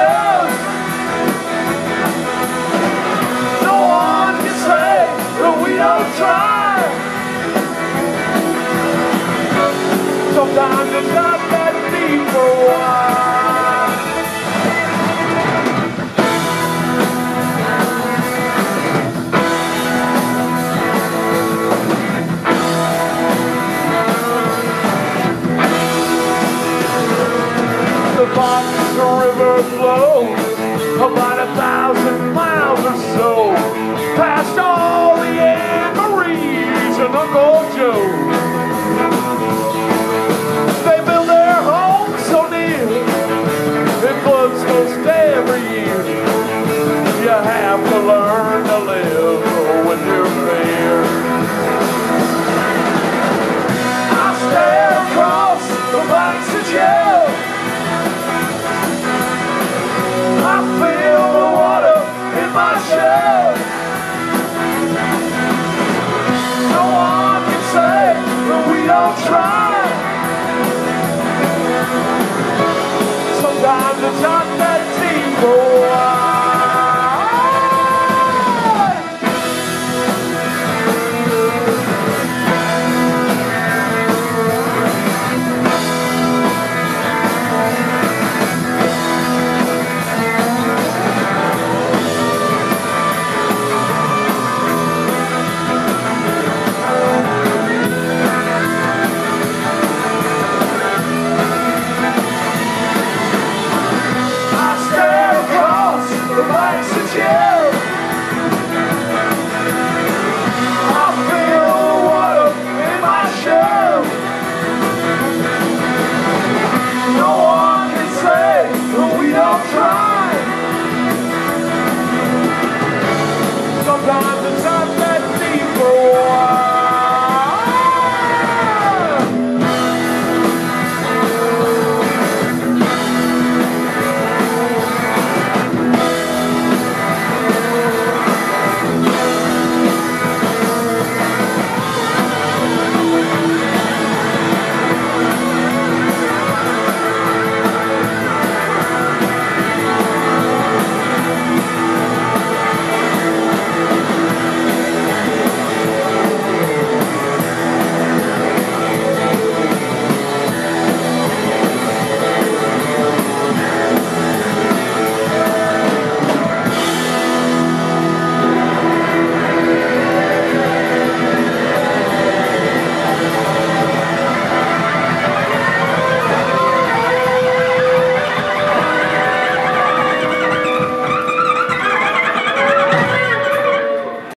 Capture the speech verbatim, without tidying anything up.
shows. No one can say that we don't try. Sometimes it's not that deep for a while. The Fox River flows about a thousand miles or so, past all the Anne Maries and Uncle Joe. They build their homes so near, it floods most every year. You have to learn to live with your fear. I stare across the banks of jail. I feel the water in my shell. No one can say that we don't try. Sometimes it's not that deep.